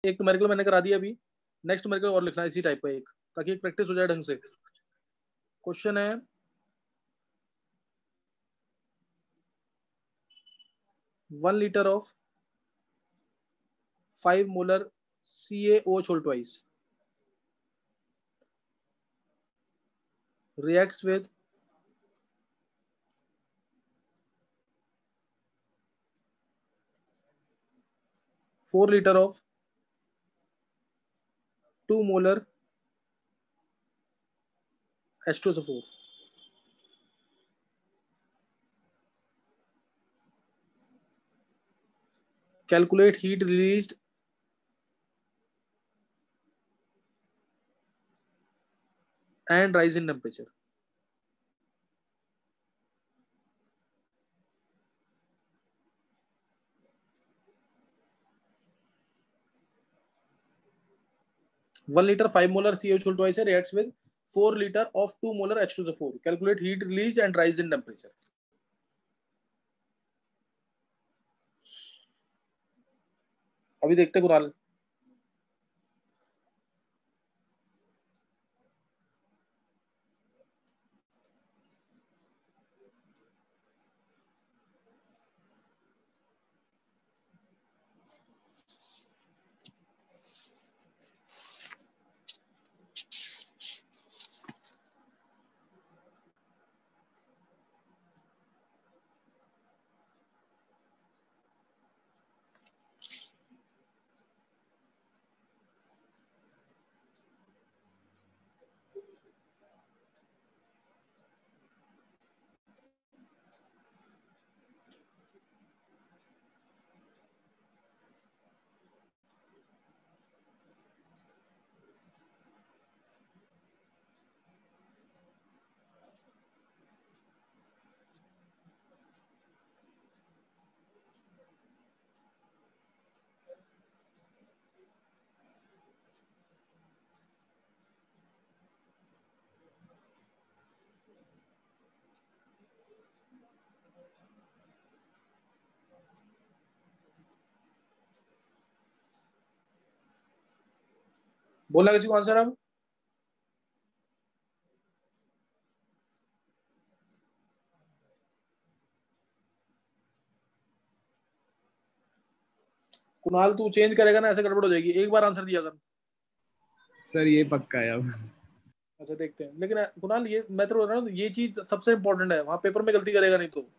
एक न्यूमेरिकल मैंने करा दिया अभी, नेक्स्ट न्यूमेरिकल और लिखना है इसी टाइप का एक, ताकि एक प्रैक्टिस हो जाए ढंग से। क्वेश्चन है 1 liter of 5 molar CaOH whole twice reacts with 4 liter of 2 molar H2SO4. Calculate heat released and rise in temperature. One liter 5 molar CaOH whole twice reacts with 4 liter of 2 molar H2SO4. Calculate heat released and rise in temperature. अभी देखते कुणाल। बोला किसी को answer अब? कुणाल तू change करेगा ना, ऐसे गड़बड़ हो जाएगी, एक बार आंसर दिया कर। सर ये पक्का है अब। अच्छा देखते हैं, लेकिन कुणाल ये मैं तो बोल रहा हूँ ये चीज सबसे इंपॉर्टेंट है, वहां पेपर में गलती करेगा नहीं तो।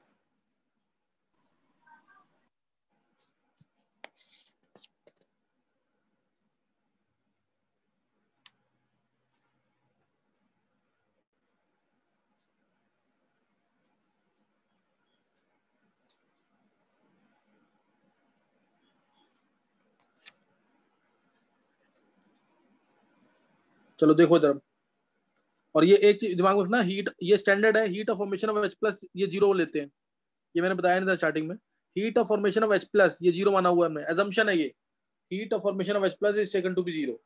चलो देखो जरा, और ये एक चीज दिमाग में रखना, हीट ये स्टैंडर्ड है, heat of formation of H plus ये जीरो लेते हैं, ये मैंने बताया नहीं था स्टार्टिंग में। Heat of formation of H plus ये जीरो माना हुआ है हमने, एजम्पशन है ये, heat of formation of H plus is taken to be zero.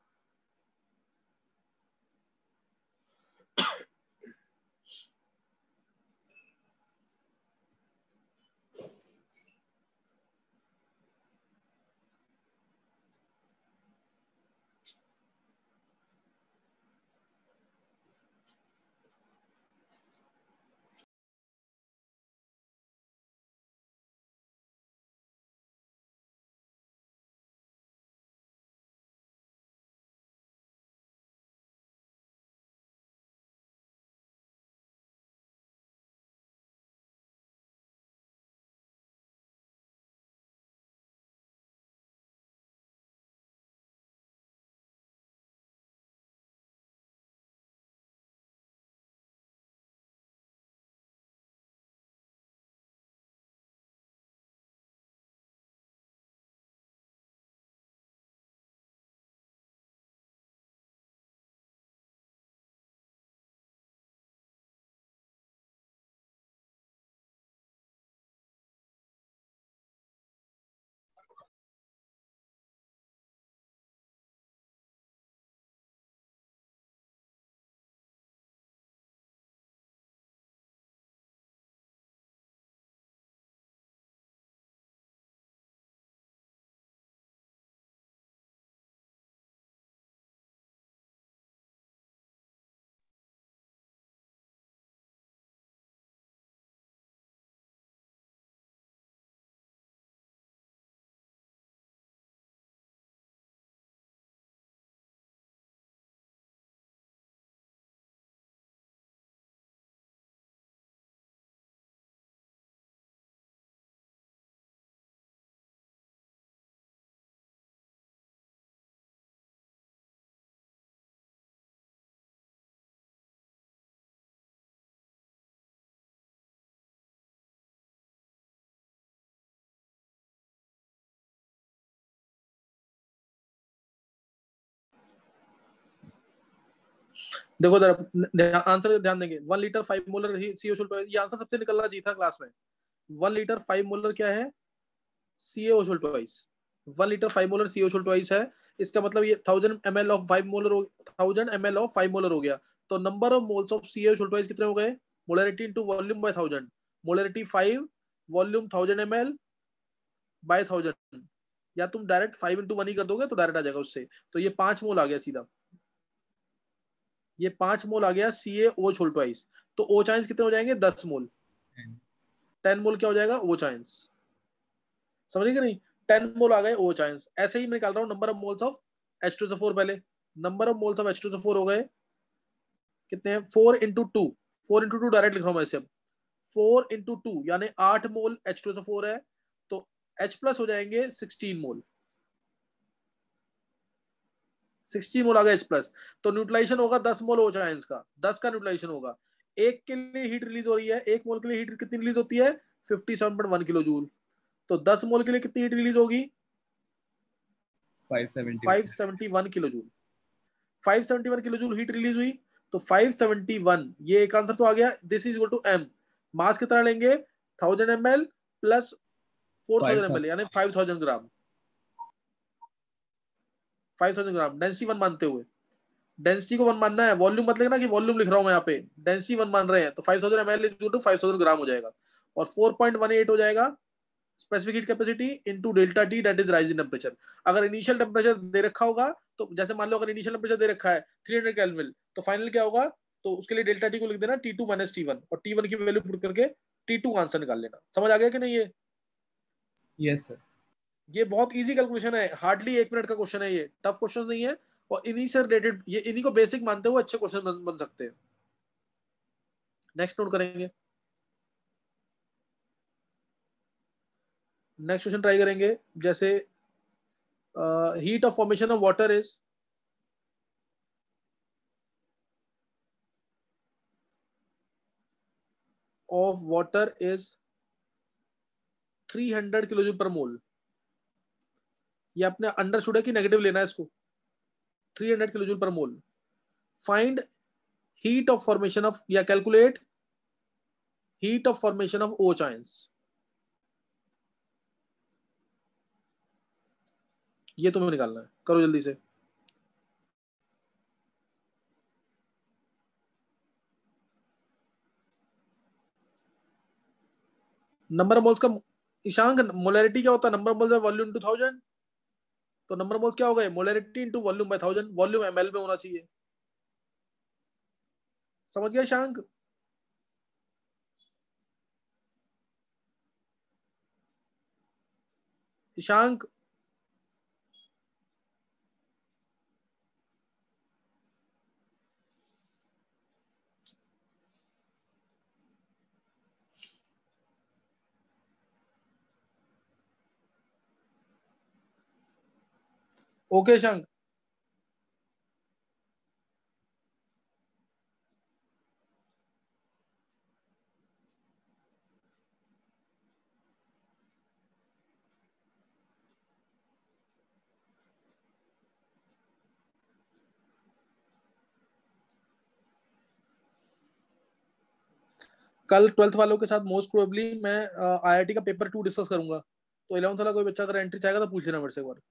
देखो जरा आंसर ध्यान देंगे। 1 लीटर 5 मोलर CaO2 ट्वाइस, ये आंसर सबसे निकलना चाहिए था क्लास में। 1 लीटर 5 मोलर क्या है? CaO2 twice. 1 litre 5 molar CaO2 twice है। इसका मतलब ये 1000 ml of 5 molar, 1000 ml of 5 molar हो गया। तो number of moles of CaO2 twice कितने हो गए? Molarity into volume by 1000। Molarity 5, volume 1000 ml by 1000। या तुम डायरेक्ट 5 × 1 ही कर दोगे तो डायरेक्ट आ जाएगा उससे। तो ये 5 मोल आ गया सीधा, ये 5 मोल आ गया CaO2 ट्वाइस। तो O चाइंस कितने हो जाएंगे? 10 मोल। 10 मोल क्या हो जाएगा? O चाइंस। समझे कि नहीं? 10 मोल आ गए O चाइंस। ऐसे ही मैं निकाल रहा हूँ number of moles of H2SO4। पहले number of moles of H2SO4 हो गए कितने हैं? 4 × 2। 4 × 2 डायरेक्ट लिख रहा हूँ मैं इसे अब। 4 × 2 यानी 8 मोल H2SO4 है, तो H प्लस हो जाएंगे 16 मोल। 16 मोल आ गया H प्लस। तो न्यूट्रलाइजेशन होगा 10 मोल O चाइंस का, 10 का न्यूट्रलाइजेशन होगा। एक के लिए हीट रिलीज हो रही है, एक मोल के लिए हीट कितनी रिलीज होती है? 57.1 किलो जूल। तो 10 मोल के लिए कितनी हीट रिलीज होगी? 571 kilo joule. 571 kilo joule heat release हुई। तो 571, ये एक आंसर तो आ गया। This is equal to M। Mass कितना लेंगे? 1000 ml प्लस 4000 ml यानी 5000 ग्राम। 5000 ग्राम डेंसिटी 1 मानते हुए, डेंसिटी को 1 मानना है, वॉल्यूम मत लिखना कि वॉल्यूम लिख रहा हूं मैं यहाँ पे, डेंसिटी 1 मान रहे हैं। तो 5000 ml is equal to 5000 gram हो जाएगा। और 4.18 हो जाएगा specific heat capacity into delta T, that is rising temperature. अगर इनिशियल टेम्परेचर दे रखा होगा, तो जैसे मान लो अगर इनिशियल टेम्परेचर दे रखा है 300 केल्विन, तो फाइनल क्या होगा? तो उसके लिए डेल्टा टी को लिख देना T2 - T1, और T1 की वैल्यू पुट करके T2 आंसर निकाल लेना। समझ आ गया कि नहीं? ये यस सर। ये बहुत इजी कैलकुलेशन है, हार्डली 1 मिनट का क्वेश्चन है, ये टफ क्वेश्चन नहीं है। और इन्हीं से रिलेटेड, ये इन्हीं को बेसिक मानते हुए अच्छे क्वेश्चन बन सकते हैं। नेक्स्ट नोट करेंगे, नेक्स्ट क्वेश्चन ट्राई करेंगे। जैसे heat of formation of water is, of water is 300 kilo joule per mole. ये अपने अंडरस्टूड है कि नेगेटिव लेना है इसको। 300 kilo joule per mole. Find heat of formation of, या calculate heat of formation of O चाइंस। ये तुम्हें निकालना है, करो जल्दी से। नंबर ऑफ मोल्स का ईशांक, मोलरिटी क्या होता है? Number of moles volume 2000। तो नंबर ऑफ मोल्स क्या हो गए? Molarity into volume by 1000। Volume ml में होना चाहिए। समझ गया ईशांक? ईशांक, ओके ईशांक। कल 12th वालों के साथ मोस्ट प्रोबेबली मैं IIT का पेपर 2 डिस्कस करूंगा। तो 11th वाला कोई बच्चा अगर एंट्री चाहेगा तो पूछ लेना मेरे से एक बार।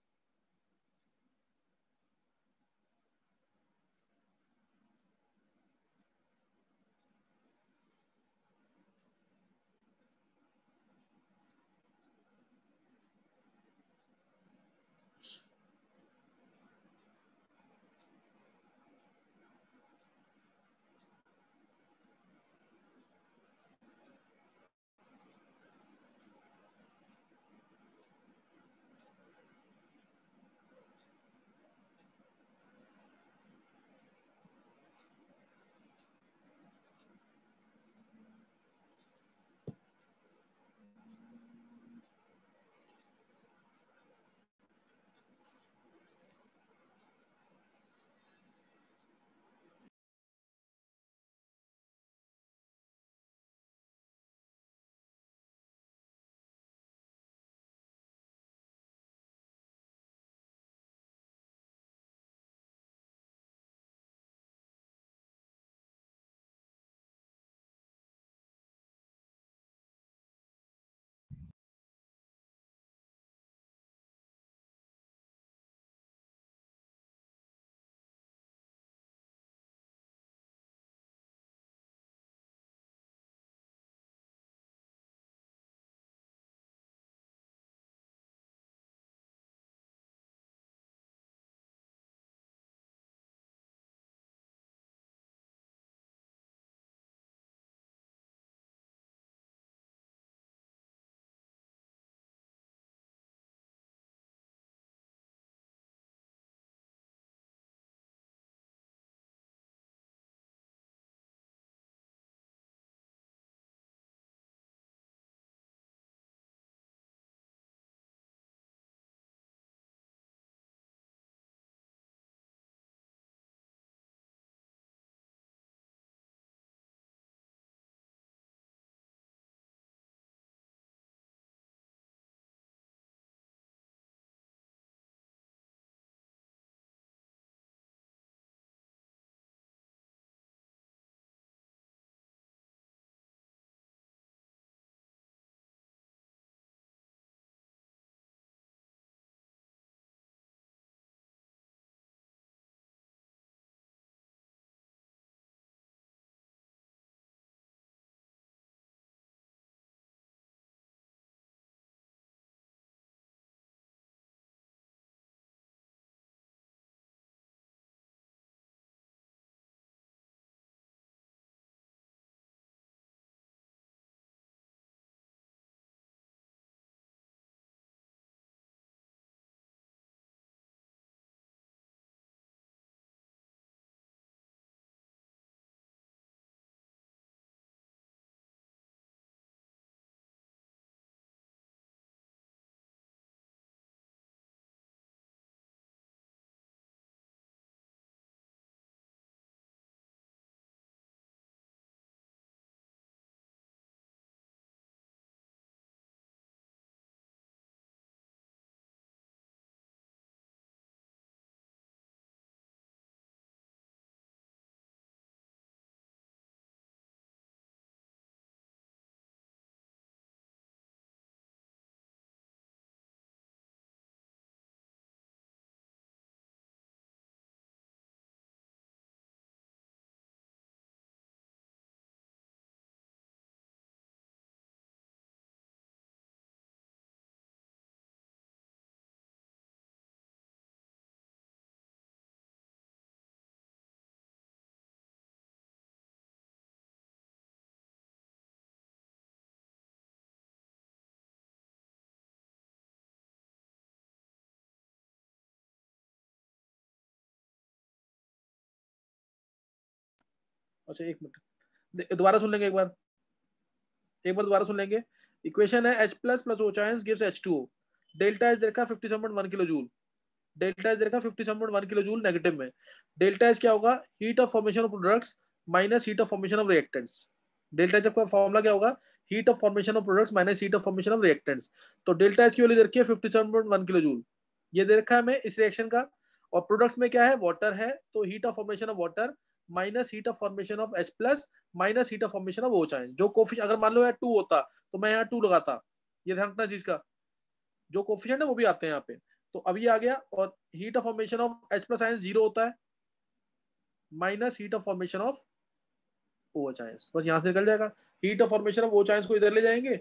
अच्छा एक मिनट दोबारा सुन लेंगे एक बार दोबारा सुन लेंगे। इक्वेशन है H प्लस प्लस O चाइंस गिव्स H2O, डेल्टा एच देखा 57.1 किलो जूल, डेल्टा एच देखा 57.1 किलो जूल नेगेटिव में। डेल्टा एच क्या होगा? Heat of formation of products minus heat of formation of reactants. Delta H का फॉर्मूला क्या होगा? Heat of formation of products minus heat of formation of reactants. तो डेल्टा एच की वैल्यू दे रखी है 57.1 किलो जूल, ये दे रखा है हमें इस रिएक्शन का। और प्रोडक्ट्स में क्या है? वाटर है, तो heat of formation of water minus heat of formation of H plus minus heat of formation of O चाइंस। जो कोफिशिएंट अगर मान लो यार 2 होता तो मैं यहाँ 2 लगाता, ये ध्यान रखना चीज का, जो कोफिशिएंट है वो भी आते हैं यहाँ पे। तो अब ये आ गया, और heat of formation of H plus ions 0 होता है minus heat of formation of OH ions, बस यहां से निकल जाएगा। Heat of formation of OH ions को इधर ले जाएंगे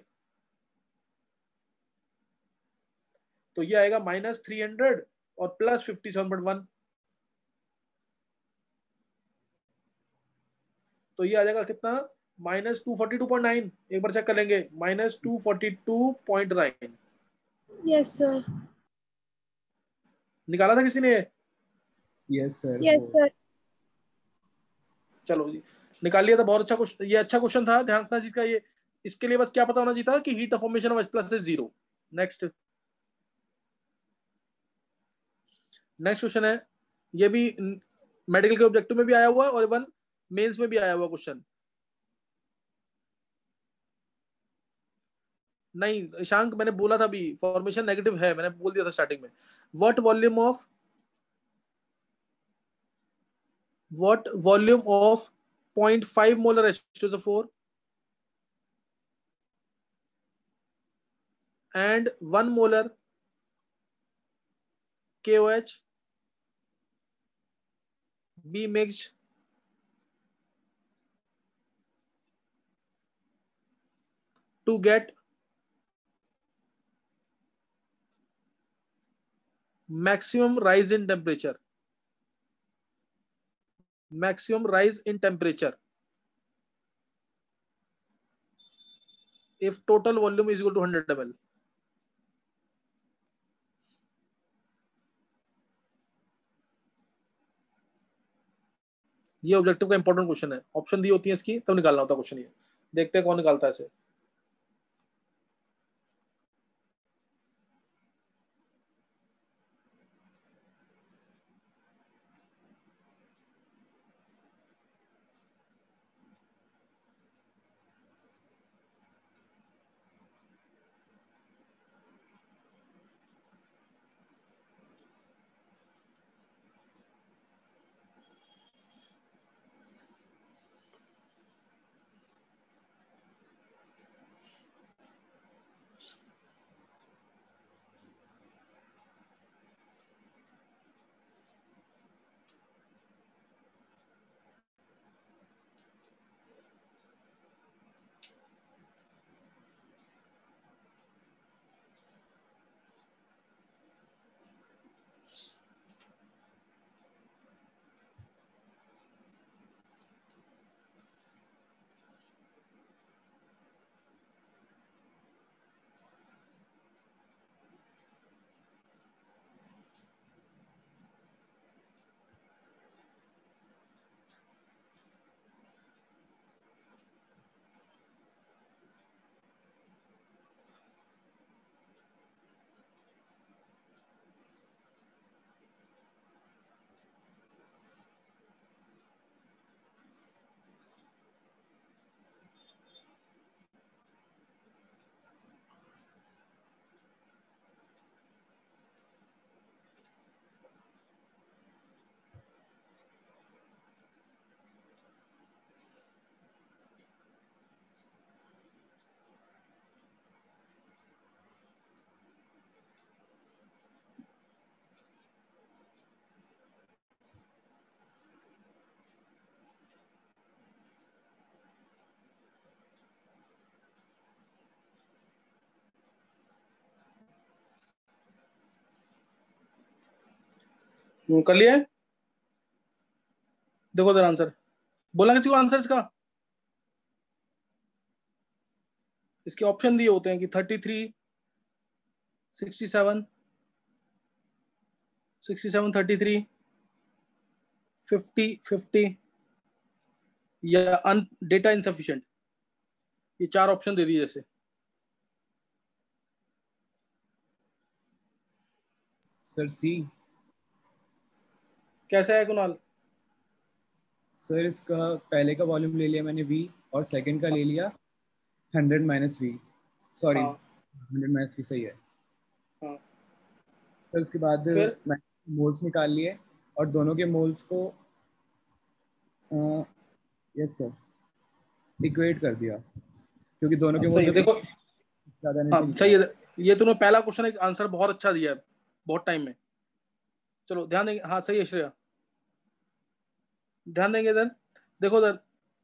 तो ये आएगा -300 और प्लस 57.1, तो ये आ जाएगा कितना? -242.9। एक बार चेक कर लेंगे, -242.9। Yes sir. निकाला था किसी ने? Yes sir. Yes sir. चलो जी निकाल लिया था, बहुत अच्छा क्वेश्चन, ये अच्छा क्वेश्चन था, ध्यान रखना चीज का। ये इसके लिए बस क्या पता होना चाहिए था कि heat of formation of H plus is 0। Next question है, ये भी मेडिकल के ऑब्जेक्टिव में भी आया हुआ है और इवन मेंस में भी आया हुआ क्वेश्चन। नहीं ईशांक, मैंने बोला था अभी फॉर्मेशन नेगेटिव है, मैंने बोल दिया था स्टार्टिंग में। What volume of 0.5 molar H2SO4 and 1 molar KOH be mixed to get maximum rise in temperature if total volume is equal to 100 ml। ये ऑब्जेक्टिव का इंपॉर्टेंट क्वेश्चन है, ऑप्शन दी होती है इसकी तब निकालना होता क्वेश्चन। ये देखते हैं कौन निकालता है इसे। कर लिया है? देखो जरा आंसर, बोला किसी को आंसर इसका? इसके ऑप्शन दिए होते हैं कि 33, 67, 33, 50, 50, या डेटा इनसफिशिएंट। ये 4 ऑप्शन दे दिए जैसे। Sir C. कैसा है कुणाल? सर इसका पहले का वॉल्यूम ले लिया मैंने v और सेकंड का ले लिया 100 माइनस वी, सॉरी हाँ 100 माइनस वी सही है। हाँ। सर उसके बाद फिर मैंने मोल्स निकाल लिए और दोनों के मोल्स को यस सर इक्वेट कर दिया, क्योंकि दोनों के मोल्स सही है, जब देखो। ज़्यादा हाँ एनर्जी सही निकाल। है, ये तूने पहला क्वेश्चन एक आंसर बहुत अच्छा दिया है बहुत टाइम में। चलो ध्यान देंगे। हाँ सही है श्रेया, ध्यान देंगे इधर। देखो इधर,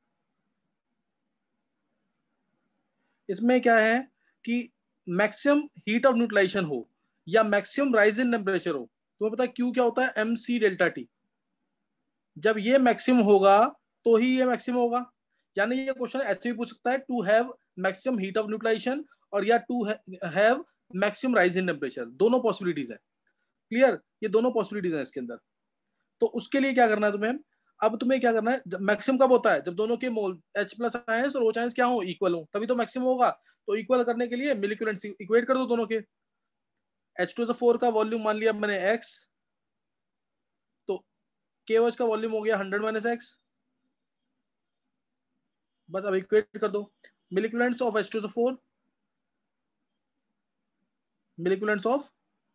इसमें क्या है कि मैक्सिमम हीट ऑफ न्यूट्रलाइजेशन हो या मैक्सिमम राइज इन टेम्परेचर हो, तुम्हें पता है क्यू क्या होता है? M C delta T. जब ये मैक्सिमम होगा तो ही ये मैक्सिमम होगा। यानी ये क्वेश्चन ऐसे भी पूछ सकता है to have maximum heat of neutralization और या to have maximum rise in temperature, दोनों पॉसिबिलिटीज है। क्लियर? ये दोनों पॉसिबिलिटीज है इसके अंदर। तो उसके लिए क्या करना है तुम्हें? अब तुम्हें क्या करना है, मैक्सिमम कब होता है? जब दोनों के मोल H प्लस आयंस और OH आयंस क्या हो, इक्वल हो, तभी तो मैक्सिमम होगा। तो इक्वल करने के लिए मिलिक्यूलेंट्स इक्वेट कर दो दोनों के। H2SO4 का वॉल्यूम मान लिया मैंने x, तो KOH का वॉल्यूम हो गया 100 माइनस x। बस अब इक्वेट कर दो milliequivalents of H2SO4, milliequivalents of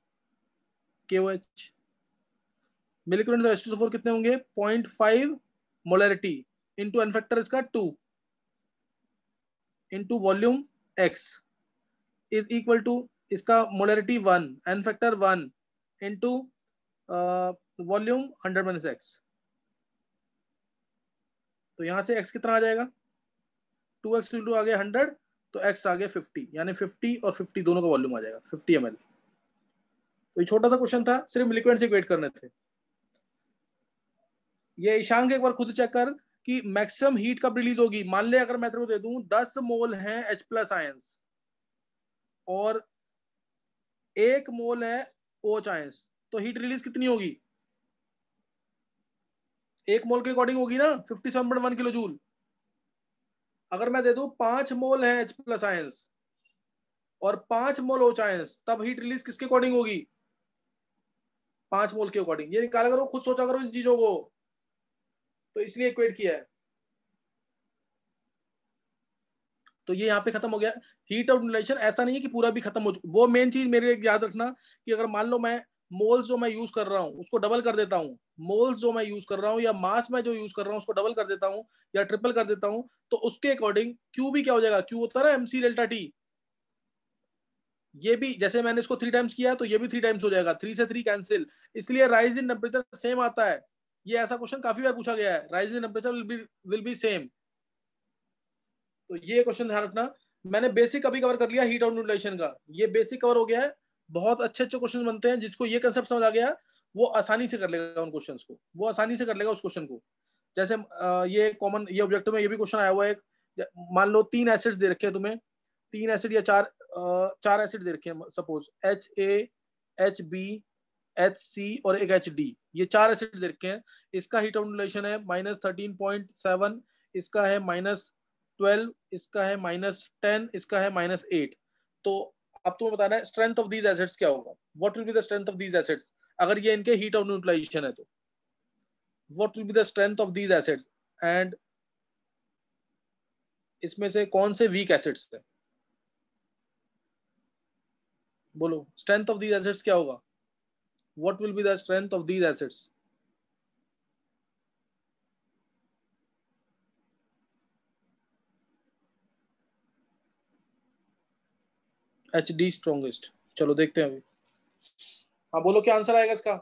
KOH। Milliequivalents of H2SO4 कितने होंगे? 0.5 मोलरिटी इंटू एन फैक्टर इसका 2 into volume x is equal to इसका molarity 1 N factor 1 into volume 100 minus x। तो यहां से x कितना आ जाएगा? 2x इंटू आ गया 100, तो x आ गया 50, यानी 50 और 50 दोनों का वॉल्यूम आ जाएगा 50 ml। तो ये छोटा सा क्वेश्चन था, सिर्फ लिक्विड से इक्वेट करने थे। ये ईशांक एक बार खुद चेक कर कि मैक्सिमम हीट कब रिलीज होगी। मान ले अगर मैं तेरे को दे दूं 10 मोल है H प्लस आयंस और 1 मोल है OH आयंस, तो हीट रिलीज कितनी होगी? 1 मोल के अकॉर्डिंग होगी ना 57.1 किलो जूल। अगर मैं दे दूं 5 मोल है H प्लस आयंस और 5 मोल OH आयंस, तब हीट रिलीज किसके अकॉर्डिंग होगी? 5 मोल के अकॉर्डिंग। ये निकाला करो, खुद सोचा करो इन चीजों को, तो इसलिए इक्वेट किया है। तो ये यहाँ पे खत्म हो गया। हीट ऑफ न्यूट्रलाइजेशन ऐसा नहीं है कि पूरा भी खत्म हो चुका। वो मेन चीज मेरे याद रखना कि अगर मान लो मैं मोल्स जो मैं यूज कर रहा हूँ उसको डबल कर देता हूँ, मोल्स जो मैं यूज कर रहा हूँ या मास में जो यूज कर रहा हूँ उसको डबल कर देता हूँ या ट्रिपल कर देता हूँ, तो उसके अकॉर्डिंग क्यू भी क्या हो जाएगा? क्यू होता है ना MC डेल्टा टी। ये भी जैसे मैंने इसको 3 टाइम्स किया तो ये भी 3 टाइम्स हो जाएगा, 3 से 3 कैंसिल, इसलिए राइज इन टेम्परेचर सेम आता है। ये ऐसा क्वेश्चन काफी बार पूछा गया है, rise in temperature will be same. तो ये क्वेश्चन ध्यान रखना। मैंने बेसिक अभी कवर कर लिया हीट ऑफ न्यूट्रलाइजेशन का, ये बेसिक कवर हो गया है। बहुत अच्छे अच्छे क्वेश्चन बनते हैं, जिसको ये कंसेप्ट समझ आ गया वो आसानी से कर लेगा उन क्वेश्चंस को, वो आसानी से कर लेगा उस क्वेश्चन को। जैसे ये कॉमन, ये ऑब्जेक्टिव में ये भी क्वेश्चन आया हुआ है। मान लो 3 एसिड्स दे रखे हैं तुम्हें, 3 एसिड या 4 एसिड दे रखे हैं, सपोज HA, HB, HC और एक HD, ये 4 एसिड दे रखे हैं। इसका हीट ऑफ न्यूट्रलाइजेशन है -13.7, इसका है -12, इसका है -10, इसका है -8। तो अब तुम्हें बताना है स्ट्रेंथ ऑफ दीज एसिड्स क्या होगा। What will be the strength of these acids अगर ये इनके हीट ऑफ न्यूट्रलाइजेशन है तो? What will be the strength of these acids and इसमें से कौन से वीक एसिड्स है? बोलो स्ट्रेंथ ऑफ दीज एसिड्स क्या होगा? What will be the strength of these acids? HD strongest. चलो देखते हैं अभी। हाँ बोलो क्या आंसर आएगा इसका?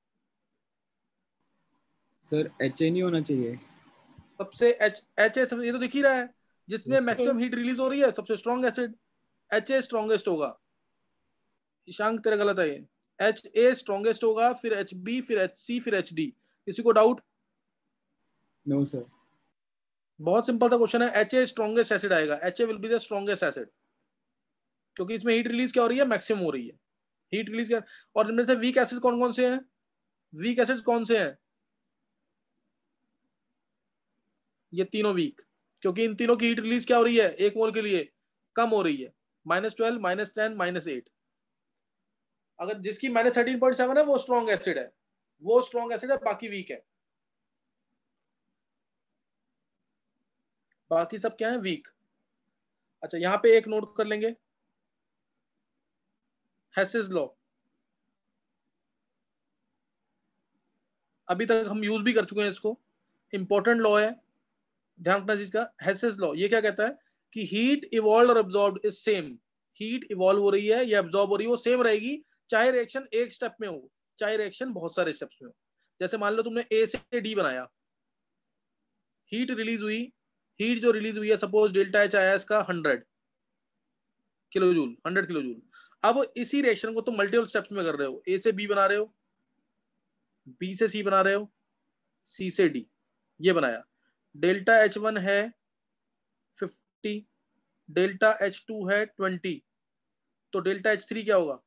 सर HA नहीं होना चाहिए? सबसे HA ये तो दिख ही रहा है, जिसमें Yes, sir. Maximum heat release हो रही है, सबसे स्ट्रॉन्ग एसिड HA स्ट्रॉन्गेस्ट होगा। ईशांक तेरा गलत है, ये HA स्ट्रॉन्गेस्ट होगा, फिर HB, फिर HC, फिर HD। किसी को डाउट? No sir. बहुत सिंपल सा क्वेश्चन है, HA स्ट्रॉन्गेस्ट एसिड आएगा, HA will be the strongest acid, क्योंकि इसमें हीट रिलीज क्या हो रही है? मैक्सिमम हो रही है हीट रिलीज क्या। और इनमें से वीक एसिड कौन कौन से हैं? वीक एसिड कौन से हैं? ये तीनों वीक, क्योंकि इन तीनों की हीट रिलीज क्या हो रही है 1 मोल के लिए, कम हो रही है, -12, -10, -8। अगर जिसकी -13.7 है वो स्ट्रॉन्ग एसिड है, वो स्ट्रॉन्ग एसिड है, बाकी वीक है, बाकी सब क्या है वीक। अच्छा यहां पे एक नोट कर लेंगे, हेसेस लॉ, अभी तक हम यूज भी कर चुके हैं इसको, इंपॉर्टेंट लॉ है, ध्यान रखना चीज का। हेसेस लॉ ये क्या कहता है कि हीट इवॉल्व और absorbed is same, heat evolve हो रही है या एब्जॉर्ब हो रही है वो सेम रहेगी, चाहे रिएक्शन एक स्टेप में हो, चाहे रिएक्शन बहुत सारे स्टेप्स में हो। जैसे मान लो तुमने ए से डी बनाया, हीट रिलीज हुई, हीट जो रिलीज हुई है सपोज डेल्टा एच आया इसका 100 किलोजूल, 100 किलोजूल। अब इसी रिएक्शन को तुम मल्टीपल स्टेप्स में कर रहे हो, ए से बी बना रहे हो, बी से सी बना रहे हो, सी से डी, ये बनाया, डेल्टा H1 है 50, डेल्टा H2 है 20, तो डेल्टा H3 क्या होगा?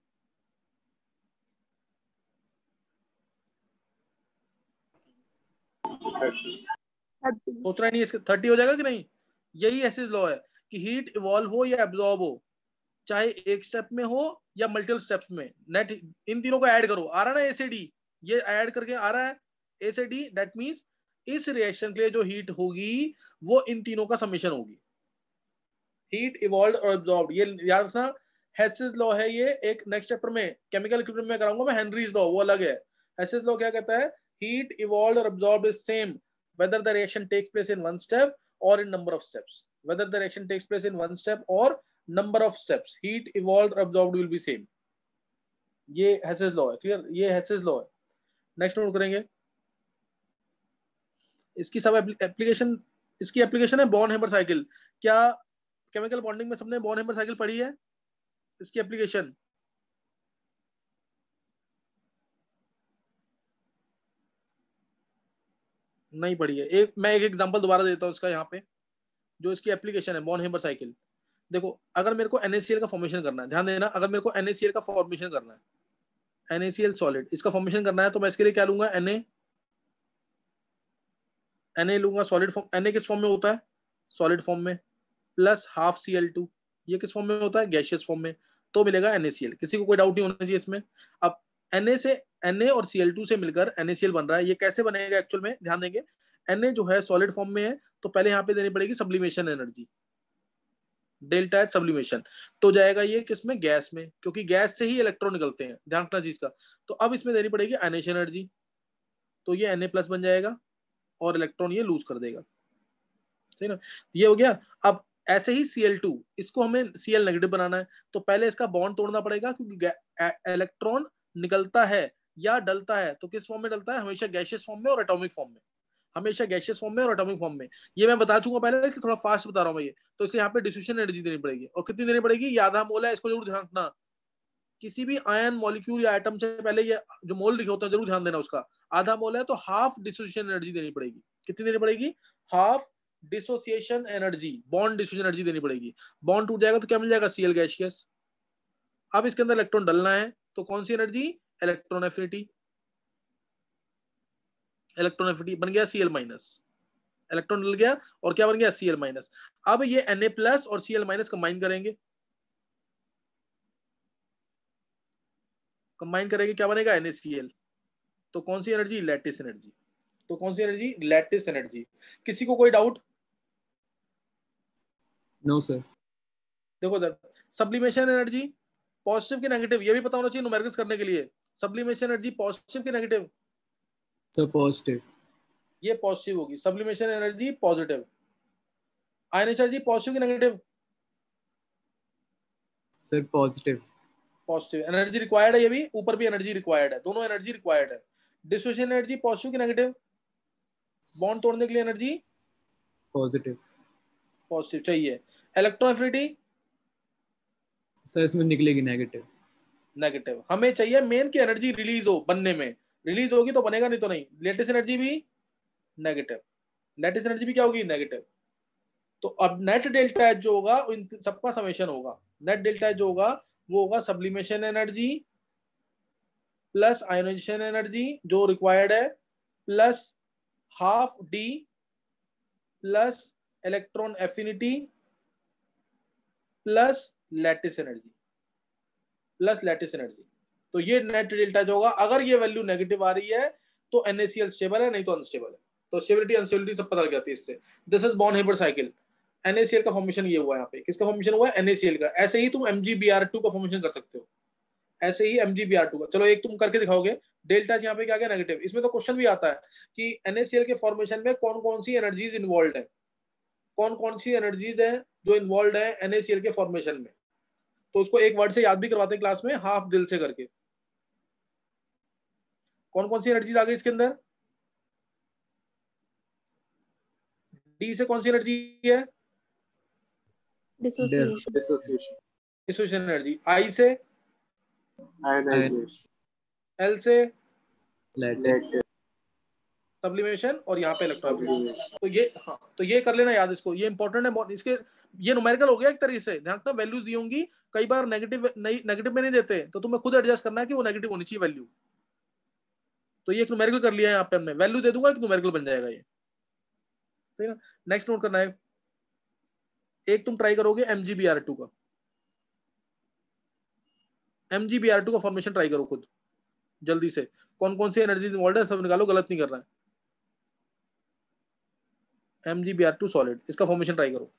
सोचना नहीं, इसके 30 हो जाएगा कि नहीं? यही हेसेस लॉ है कि हीट इवॉल्व हो या एब्जॉर्ब हो, चाहे एक स्टेप में हो या मल्टीपल स्टेप्स में, नेट इन तीनों को ऐड करो, आ रहा है ना ए से डी, ये ऐड करके आ रहा है ए से डी, दैट मींस इस रिएक्शन के लिए जो हीट होगी वो इन तीनों का समेशन होगी, हीट इवॉल्व और एब्जॉर्ब्ड, ये याद रखना। हेसेस लॉ है ये, एक नेक्स्ट चैप्टर में केमिकल इक्विलिब्रियम में कराऊंगा मैं, हेनरीज लॉ वो अलग है। हेसेस लॉ क्या कहता है, हीट इवॉल्व और absorbed is same whether the reaction takes place in one step or in number of steps, whether the reaction takes place in one step or number of steps, heat evolved or absorbed will be same, ये Hess's law है, clear, ये Hess's law है। Next note करेंगे, इसकी सब application, इसकी application है Born Haber cycle. क्या केमिकल बॉन्डिंग में सबने बॉर्न हेबर साइकिल पढ़ी है? इसकी एप्लीकेशन नहीं पढ़ी है? मैं एक एग्जांपल दोबारा देता हूँ इसका, यहाँ पे जो इसकी एप्लीकेशन है बॉर्न हेबर साइकिल। देखो अगर मेरे को NaCl का फॉर्मेशन करना है, ध्यान देना, अगर मेरे को NaCl का फॉर्मेशन करना है, NaCl सॉलिड इसका फॉर्मेशन करना है, तो मैं इसके लिए क्या लूंगा, Na लूंगा सॉलिड फॉर्म, Na किस फॉर्म में होता है, सॉलिड फॉर्म में, प्लस हाफ Cl2, ये किस फॉर्म में होता है, गैशियस फॉर्म में, तो मिलेगा NaCl। किसी को कोई डाउट नहीं होना चाहिए इसमें। अब Na और Cl2 से मिलकर NaCl बन रहा है, ये कैसे बनेगा एक्चुअल में, ध्यान देंगे। Na जो है सॉलिड फॉर्म में है, तो पहले यहाँ पे देनी पड़ेगी sublimation energy, delta H sublimation, तो जाएगा ये किसमें, गैस में, क्योंकि गैस से ही इलेक्ट्रॉन निकलते हैं, ध्यान रखना चीज का। तो अब इसमें देनी पड़ेगी आयनेशन एनर्जी, तो ये Na+ बन जाएगा और इलेक्ट्रॉन ये लूज कर देगा, सही ना, ये हो गया। अब ऐसे ही Cl2, इसको हमें Cl नेगेटिव बनाना है, तो पहले इसका बॉन्ड तोड़ना पड़ेगा, क्योंकि इलेक्ट्रॉन निकलता है या डलता है तो किस फॉर्म में डलता है, हमेशा गैशियस फॉर्म में और एटॉमिक फॉर्म में, हमेशा गैशियस फॉर्म में और एटॉमिक फॉर्म में, ये मैं बता चुका पहले, इसलिए थोड़ा फास्ट बता रहा हूँ मैं ये। तो इसे यहाँ पे डिफ्यूजन एनर्जी देनी पड़ेगी, और कितनी देनी पड़ेगी, ये आधा मोल है, इसको जरूर ध्यान रखना। किसी भी आयन मॉलिक्यूल या एटम से पहले ये जो मोल लिखे होते हैं जरूर ध्यान देना, उसका आधा मोल है तो हाफ डिसोसिएशन एनर्जी देनी पड़ेगी। कितनी देनी पड़ेगी, half dissociation energy, bond dissociation energy देनी पड़ेगी। बॉन्ड टूट जाएगा तो क्या मिल जाएगा, Cl गैशियस। अब इसके अंदर इलेक्ट्रॉन डलना है, तो कौन सी energy, electron affinity, electron affinity बन गया Cl-, इलेक्ट्रॉन डल गया और क्या बन गया, Cl-। अब ये Na+ और Cl- कंबाइन करेंगे, कंबाइन करेंगे क्या बनेगा, NaCl। तो कौन सी एनर्जी, लैटिस एनर्जी, तो कौन सी एनर्जी, लैटिस एनर्जी। किसी को कोई डाउट? No sir. देखो इधर, सब्लिमेशन एनर्जी पॉजिटिव की नेगेटिव, ये भी पता होना चाहिए न्यूमेरिकल्स करने के लिए। सब्लिमेशन एनर्जी पॉजिटिव की नेगेटिव, सर पॉजिटिव। ये पॉजिटिव होगी, sublimation energy positive. Ionization energy positive की negative, sir positive. Positive. Energy required है, ये भी ऊपर भी एनर्जी रिक्वायर्ड है, दोनों एनर्जी रिक्वायर्ड है। डिसोसिएशन एनर्जी पॉजिटिव की नेगेटिव, बॉन्ड तोड़ने के लिए एनर्जी पॉजिटिव। पॉजिटिव चाहिए। इलेक्ट्रॉन एफिनिटी सर इसमें निकलेगी नेगेटिव। नेगेटिव। हमें चाहिए मेन की एनर्जी रिलीज हो, बनने में रिलीज होगी तो बनेगा, नहीं तो नहीं। लेटेस्ट एनर्जी भी नेगेटिव, लेटेस्ट एनर्जी भी क्या होगी, नेगेटिव। तो अब नेट डेल्टा एच जो होगा इन सबका समेशन होगा, नेट डेल्टा एच जो होगा वो होगा sublimation energy plus ionization energy जो रिक्वायर्ड है, plus half D plus electron affinity plus lattice energy तो ये नेट डेल्टा जो होगा, अगर ये वैल्यू नेगेटिव आ रही है तो NaCl स्टेबल है, नहीं तो अनस्टेबल है। तो स्टेबिलिटी अनस्टेबिलिटी सब पता लग जाती है इससे। This is Born Haber cycle. NaCl का फॉर्मेशन ये हुआ है यहाँ पे। किसका फॉर्मेशन हुआ है? NaCl का। ऐसे ही तुम MgBr2 का फॉर्मेशन कर सकते हो, ऐसे ही MgBr2 का। चलो एक तुम करके दिखाओगे। डेल्टा यहाँ पे क्या गया? नेगेटिव। इसमें तो क्वेश्चन भी आता है कि NaCl के फॉर्मेशन में कौन कौन सी एनर्जीज इन्वॉल्व है, कौन कौन सी एनर्जीज है जो इन्वॉल्व है NaCl के फॉर्मेशन में। तो उसको एक वर्ड से याद भी करवाते हैं क्लास में, हाफ दिल से करके। कौन कौन सी एनर्जीज आ गई इसके अंदर? डी से कौन सी एनर्जी है? Dissociation energy. आई से एल से सब्लिमेशन, और यहाँ पे इलेक्ट्रॉन। तो ये, हाँ, तो ये कर लेना याद इसको, ये इंपॉर्टेंट है। इसके ये न्यूमेरिकल हो गया एक तरीके से। ध्यान रखना, वैल्यूज दी होंगी, कई बार नेगेटिव में नहीं देते, तो तुम्हें खुद एडजस्ट करना है कि वो नेगेटिव होनी चाहिए वैल्यू। तो ये एक न्यूमेरिकल कर लिया है यहाँ पे हमने, वैल्यू दे दूंगा, एक न्यूमेरिकल बन जाएगा ये, सही ना। नेक्स्ट नोट करना है, एक तुम ट्राई करोगे MgBr2 का। MgBr2 का फॉर्मेशन ट्राई करो खुद जल्दी से, कौन कौन सी एनर्जी इन्वॉल्व है सब निकालो, गलत नहीं करना है। MgBr2 सॉलिड, इसका फॉर्मेशन ट्राई करो।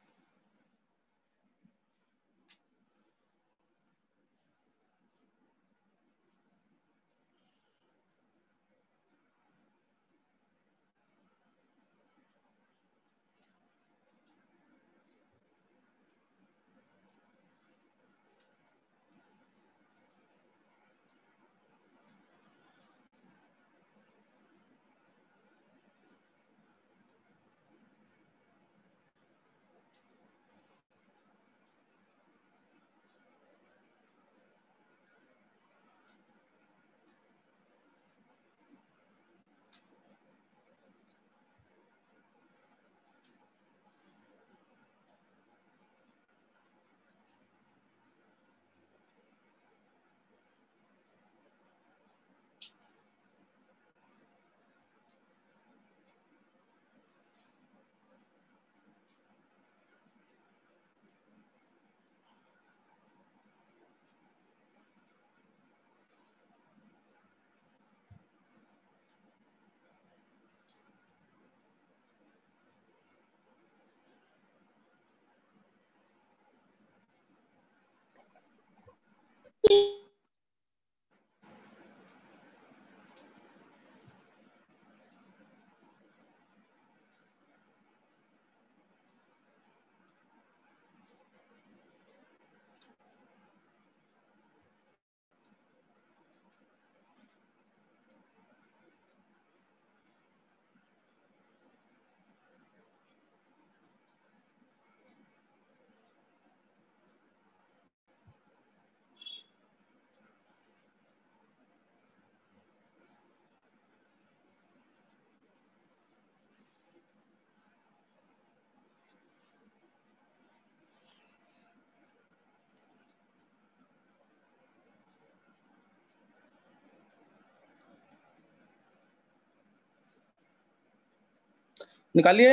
निकालिए।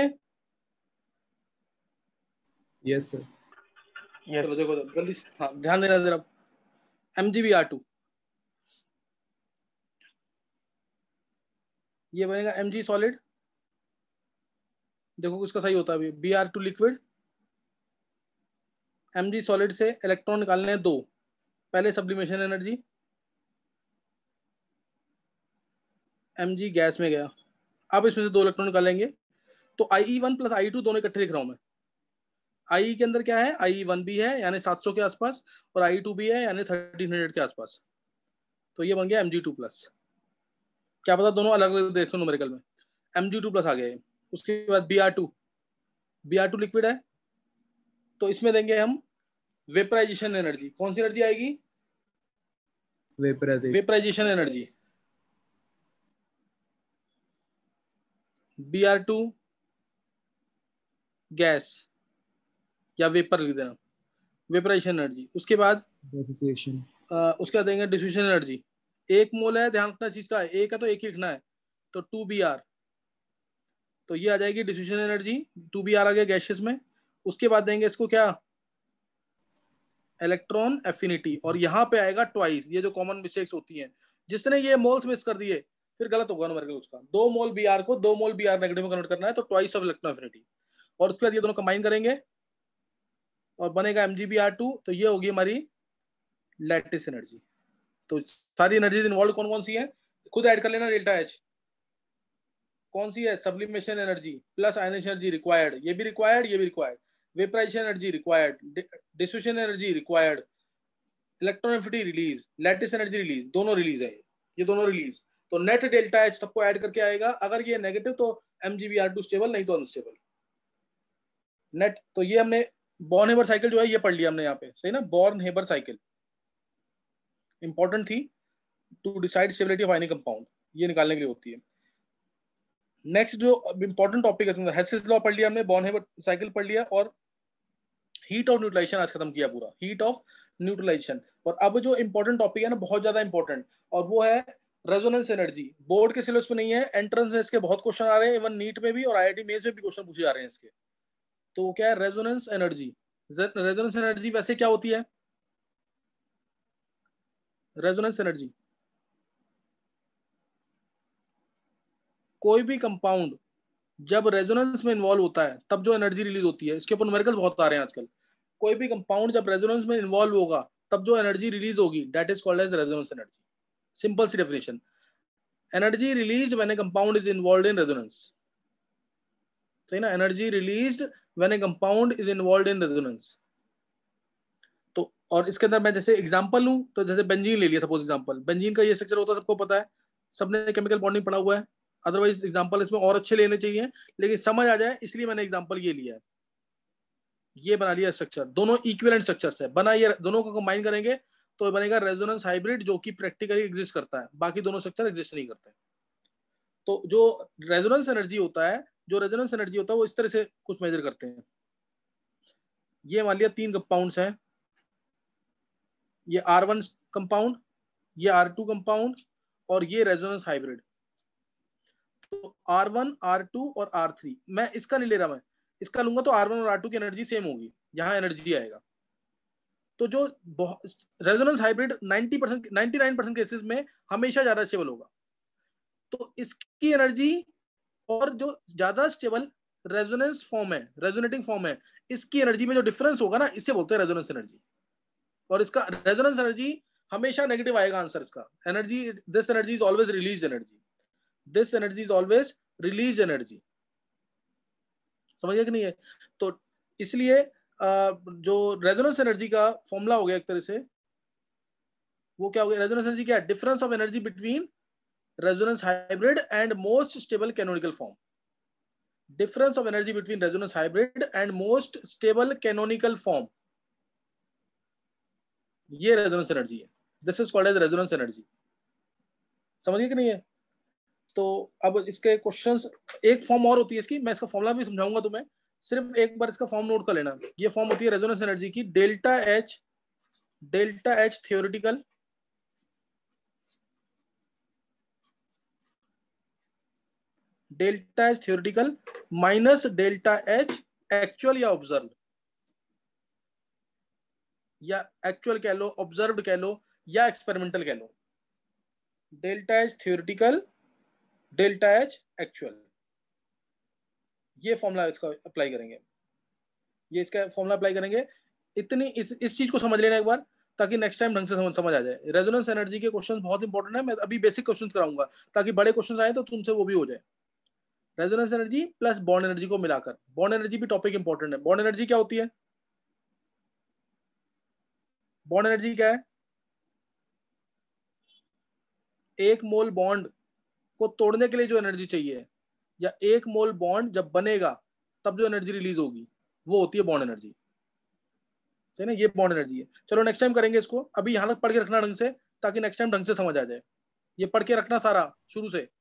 Yes sir. चलो देखो जल्दी से, हाँ ध्यान देना जरा। MgBr2 ये बनेगा Mg सॉलिड। देखो किसका सही होता है अभी, Br2 लिक्विड। Mg सॉलिड से इलेक्ट्रॉन निकालने हैं 2, पहले सब्लिमेशन एनर्जी, Mg गैस में गया। अब इसमें से 2 इलेक्ट्रॉन निकालेंगे, तो IE1 प्लस IE2 दोनों इकट्ठे लिख रहा हूं मैं। आई के अंदर क्या है? IE1 भी है यानी 700 के आसपास, और IE2 भी है यानी 1300 के आसपास। तो ये बन गया Mg2 प्लस। क्या पता दोनों अलग अलग देख लो न्यूमेरिकल में, Mg2 प्लस आ गया। उसके बाद Br2 लिक्विड है, तो इसमें देंगे हम वेपराइजेशन एनर्जी। कौन सी एनर्जी आएगी? Vaporization energy. Br2 गैस या वेपर लिख देना, वेपराइजेशन एनर्जी। उसके बाद उसका देंगे डिफ्यूजन एनर्जी। 1 मोल है, ध्यान रखना चीज का, एक है तो एक ही लिखना है, तो 2Br। तो ये आ जाएगी डिफ्यूजन एनर्जी, 2Br आ गया गैसेस में। उसके बाद देंगे इसको क्या, इलेक्ट्रॉन एफिनिटी, और यहाँ पे आएगा ट्वाइस। ये जो कॉमन मिस्टेक्स होती हैं, जिसने ये मोल्स मिस कर दिए फिर गलत होगा न्यूमेरिकल उसका। 2 मोल Br को 2 मोल Br नेगेटिव में कन्वर्ट करना है, तो ट्वाइस ऑफ इलेक्ट्रॉन एफिनिटी, और उसके बाद ये दोनों कंबाइन करेंगे और बनेगा MgBr2। तो ये होगी हमारी लैटिस एनर्जी। तो सारी एनर्जीज इन्वॉल्व कौन कौन सी है, खुद ऐड कर लेना। डेल्टा एच कौन सी है, sublimation energy plus ionization energy required, ये भी रिक्वायर्ड, ये भी required. Vaporization energy required, diffusion energy required, electron affinity release, lattice energy release, दोनों रिलीज है ये दोनों रिलीज। तो नेट डेल्टा एच सबको ऐड करके आएगा। अगर ये नेगेटिव तो MgBr2 स्टेबल, नहीं तो अनस्टेबल नेट। तो ये हमने बॉर्न हेबर साइकिल जो है ये पढ़ लिया हमने यहाँ पे, सही ना। बॉर्न हेबर साइकिल इंपॉर्टेंट थी to decide stability of ionic compound, ये निकालने के लिए होती है। नेक्स्ट जो इंपॉर्टेंट टॉपिक है, हेसिस लॉ पढ़ लिया हमने, बॉर्न हेबर साइकिल पढ़ लिया, और हीट ऑफ न्यूट्रलाइजेशन आज खत्म किया पूरा, हीट ऑफ न्यूट्रलाइजेशन। और अब जो इंपॉर्टेंट टॉपिक है ना, बहुत ज्यादा इंपॉर्टेंट, और वो है रेजोनेंस एनर्जी। बोर्ड के सिलेबस में नहीं है, एंट्रेंस में इसके बहुत क्वेश्चन आ रहे हैं, इवन नीट में भी और IIT मेंस में भी क्वेश्चन पूछे जा रहे हैं इसके। तो क्या है रेजोनेंस एनर्जी। रेजोनेंस एनर्जी वैसे क्या होती है, रेजोनेंस एनर्जी कोई भी कंपाउंड जब रेजोनेंस में इन्वॉल्व होता है तब जो एनर्जी रिलीज होती है, इसके ऊपर न्यूमेरिकल बहुत आ रहे हैं आजकल। कोई भी कंपाउंड जब रेजोनेंस में इन्वॉल्व होगा तब जो एनर्जी रिलीज होगी, that is called as resonance energy. Simple सी definition, energy released when a compound is involved in resonance, सही ना। Energy released when a compound is involved in resonance. तो और इसके अंदर मैं जैसे एग्जांपल लूं, तो जैसे बेंजीन ले लिया सपोज एग्जांपल, बेंजीन का ये स्ट्रक्चर होता है, सबको पता है, सबने केमिकल बॉन्डिंग पढ़ा हुआ है। अदरवाइज एग्जांपल इसमें और अच्छे लेने चाहिए, लेकिन समझ आ जाए इसलिए मैंने एग्जांपल ये लिया है। ये बना लिया स्ट्रक्चर, दोनों इक्विवेलेंट स्ट्रक्चर्स है, बना ये, दोनों को कंबाइन करेंगे तो बनेगा रेजोनेंस हाइब्रिड, जो कि प्रैक्टिकली एग्जिस्ट करता है, बाकी दोनों स्ट्रक्चर एग्जिस्ट नहीं करते। तो जो रेजोनेंस एनर्जी होता है, वो इस तरह से कुछ मेजर करते हैं। ये मान लिया 3 कंपाउंड्स हैं, ये R1 कंपाउंड, ये R2 कंपाउंड, और ये रेजोनेंस हाइब्रिड। तो R1, R2 और R3, मैं इसका नहीं ले रहा, मैं इसका लूंगा तो R1 और R2 की एनर्जी सेम होगी, यहां एनर्जी आएगा। तो जो रेजोनेंस हाइब्रिड 90%, 99% केसेस में हमेशा ज्यादा स्टेबल होगा। तो इसकी एनर्जी, और जो ज्यादा स्टेबल रेजोनेंस फॉर्म है, रेजोनेटिंग फॉर्म है, इसकी एनर्जी में जो डिफरेंस होगा ना, इससे बोलते हैं रेजोनेंस एनर्जी। और इसका रेजोनेंस एनर्जी हमेशा नेगेटिव आएगा आंसर इसका। Energy, this energy is always release energy, this energy is always release energy. समझिए कि नहीं है। तो इसलिए जो रेजोनेंस एनर्जी का फॉर्मूला हो गया एक तरह से, वो क्या हो गया, रेजोनेंस एनर्जी क्या है, difference of energy between resonance hybrid and most stable canonical form. Difference of energy between resonance hybrid and most stable canonical form, ये रेजोनेंस एनर्जी है। This is called as resonance energy. समझिए कि नहीं है। तो अब इसके क्वेश्चंस, एक फॉर्म और होती है इसकी, मैं इसका फॉर्मूला भी समझाऊंगा तुम्हें, सिर्फ एक बार इसका फॉर्म नोट कर लेना। ये फॉर्म होती है रेजोनेंस एनर्जी की, delta H theoretical minus delta H actual या ऑब्जर्व, या एक्चुअल कह लो, ऑब्जर्व्ड कह लो, या एक्सपेरिमेंटल कह लो। Delta H theoretical, delta H actual, ये फॉर्मूला इसका अप्लाई करेंगे, ये इसका फॉर्मूला अप्लाई करेंगे। इतनी इस चीज को समझ लेना एक बार, ताकि नेक्स्ट टाइम ढंग से समझ आ जाए। रेजोनेंस एनर्जी के क्वेश्चंस बहुत इंपॉर्टेंट है, मैं अभी बेसिक क्वेश्चंस कराऊंगा ताकि बड़े क्वेश्चंस आए तो तुमसे वो भी हो जाए। Resonance energy plus bond energy को मिलाकर, बॉन्ड एनर्जी भी टॉपिक इंपॉर्टेंट है। बॉन्ड एनर्जी क्या होती है, बॉन्ड एनर्जी क्या है, एक मोल बॉन्ड को तोड़ने के लिए जो एनर्जी चाहिए, या एक मोल बॉन्ड जब बनेगा तब जो एनर्जी रिलीज होगी, वो होती है बॉन्ड एनर्जी, सही ना। ये बॉन्ड एनर्जी है। चलो नेक्स्ट टाइम करेंगे इसको, अभी यहां तक पढ़ के रखना ढंग से, ताकि नेक्स्ट टाइम ढंग से समझ आ जाए। ये पढ़ के रखना सारा शुरू से।